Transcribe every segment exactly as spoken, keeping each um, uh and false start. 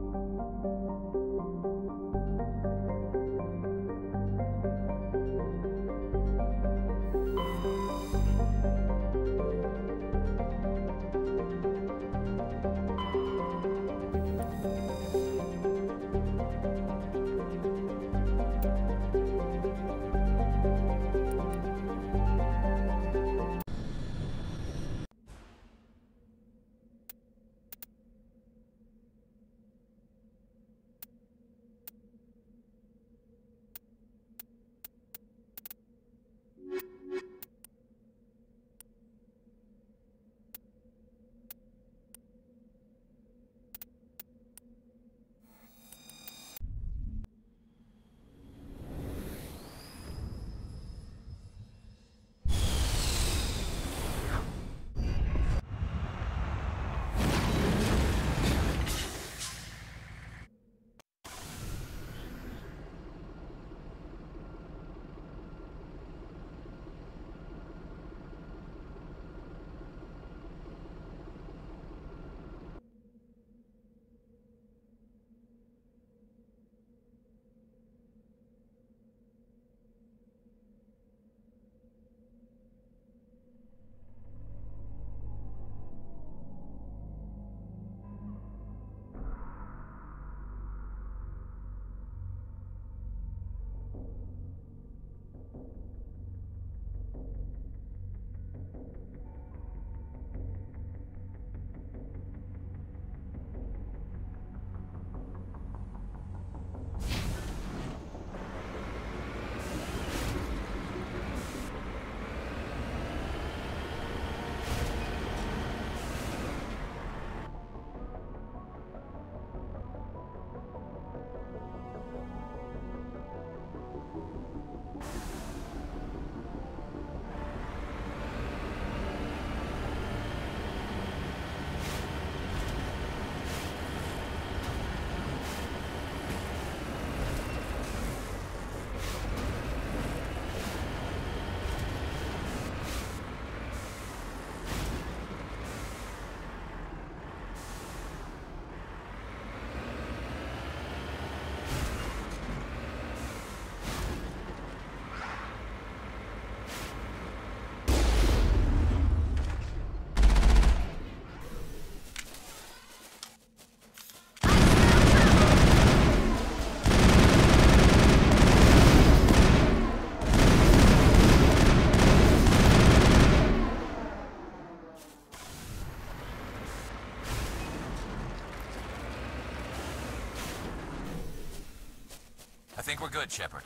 I think we're good, Shepard.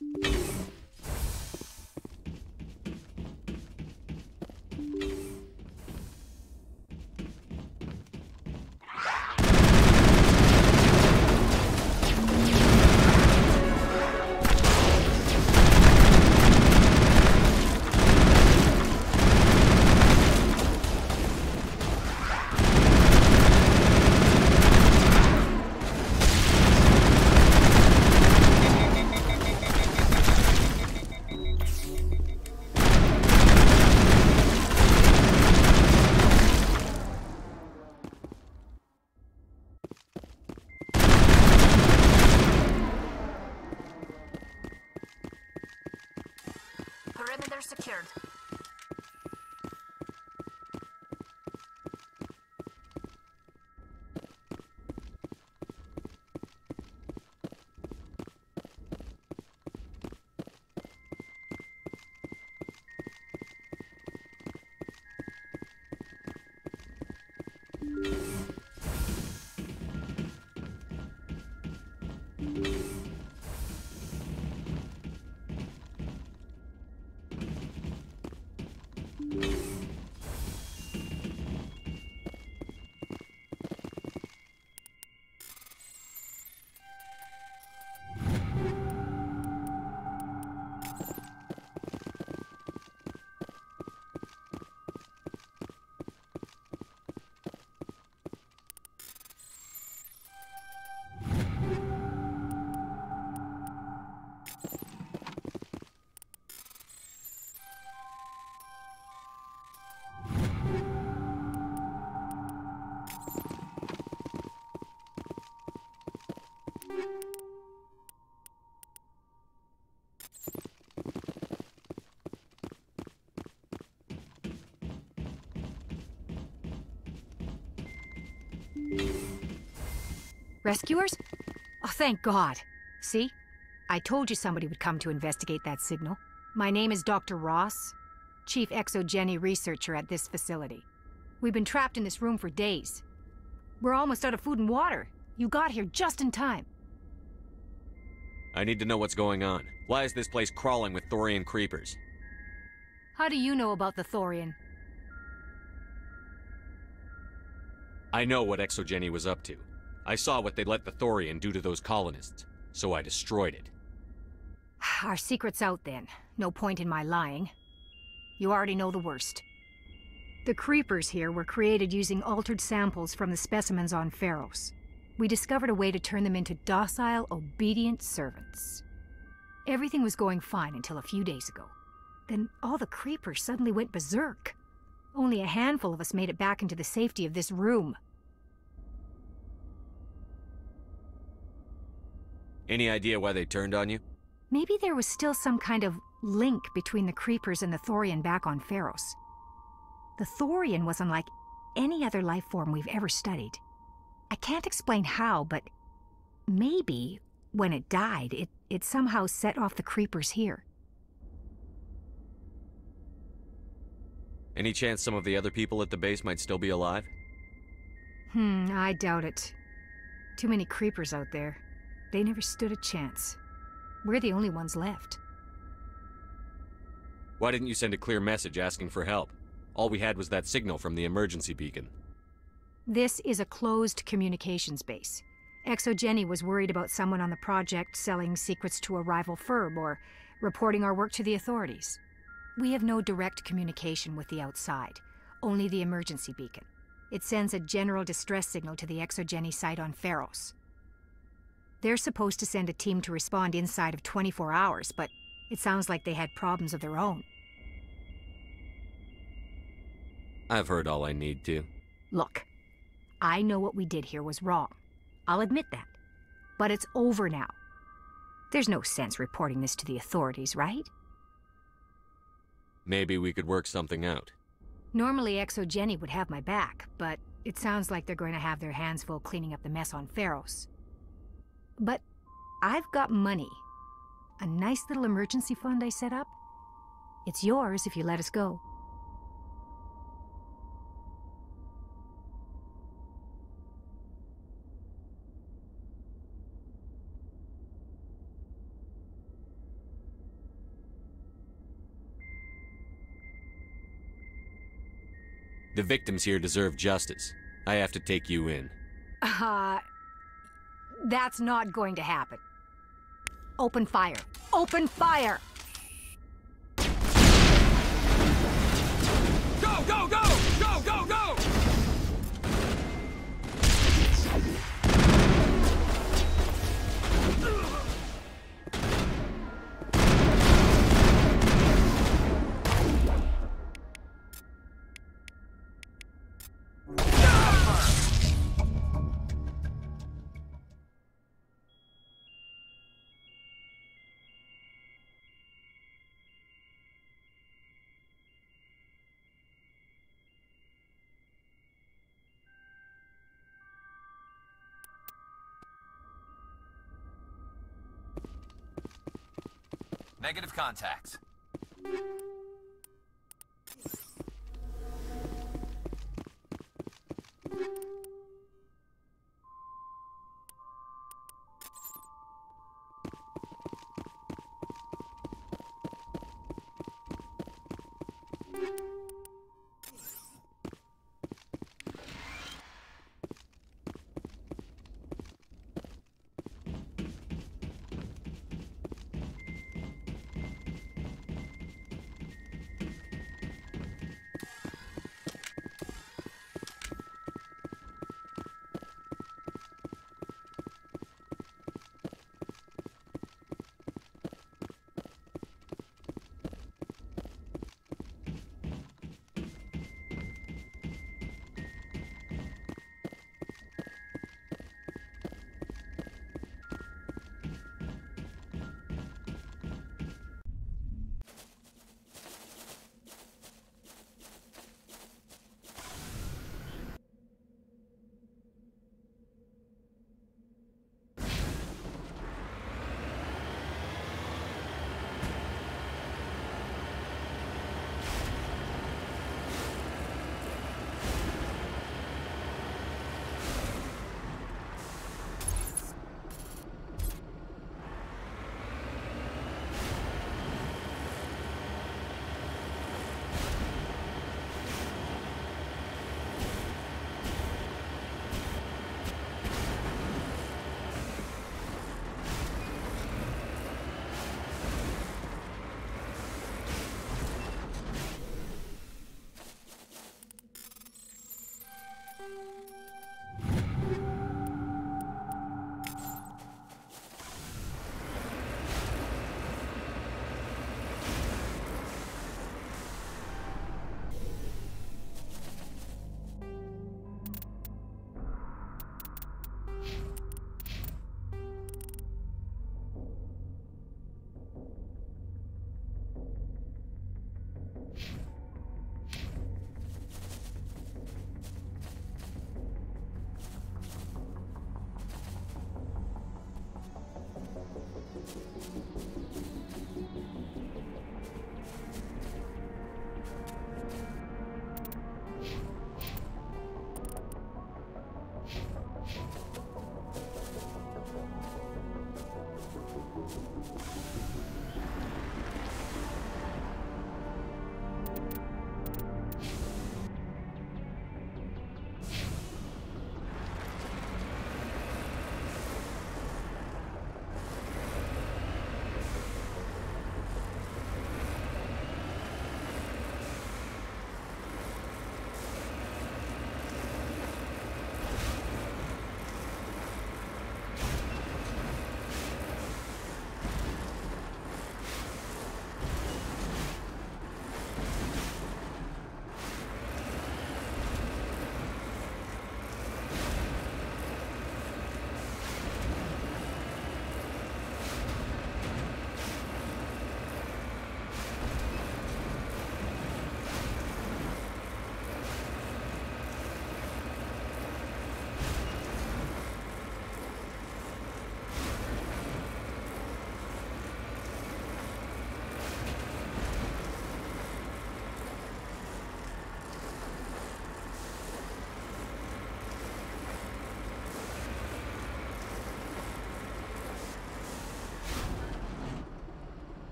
Perimeter secured. Rescuers? Oh, thank God. See? I told you somebody would come to investigate that signal. My name is Doctor Ross, Chief Exogeny Researcher at this facility. We've been trapped in this room for days. We're almost out of food and water. You got here just in time. I need to know what's going on. Why is this place crawling with Thorian creepers? How do you know about the Thorian? I know what Exogeny was up to. I saw what they let the Thorian do to those colonists, so I destroyed it. Our secret's out then. No point in my lying. You already know the worst. The creepers here were created using altered samples from the specimens on Pharos. We discovered a way to turn them into docile, obedient servants. Everything was going fine until a few days ago. Then all the creepers suddenly went berserk. Only a handful of us made it back into the safety of this room. Any idea why they turned on you? Maybe there was still some kind of link between the creepers and the Thorian back on Pharos. The Thorian was unlike any other life form we've ever studied. I can't explain how, but maybe when it died, it, it somehow set off the creepers here. Any chance some of the other people at the base might still be alive? Hmm, I doubt it. Too many creepers out there. They never stood a chance. We're the only ones left. Why didn't you send a clear message asking for help? All we had was that signal from the emergency beacon. This is a closed communications base. Exogeny was worried about someone on the project selling secrets to a rival firm or reporting our work to the authorities. We have no direct communication with the outside, only the emergency beacon. It sends a general distress signal to the Exogeny site on Pharos. They're supposed to send a team to respond inside of twenty-four hours, but it sounds like they had problems of their own. I've heard all I need to. Look, I know what we did here was wrong. I'll admit that. But it's over now. There's no sense reporting this to the authorities, right? Maybe we could work something out. Normally Exogeny would have my back, but it sounds like they're going to have their hands full cleaning up the mess on Pharos. But I've got money. A nice little emergency fund I set up. It's yours if you let us go. The victims here deserve justice. I have to take you in. Uh... That's not going to happen. Open fire. Open fire! Go, go, go! Go, go, go! Negative contacts.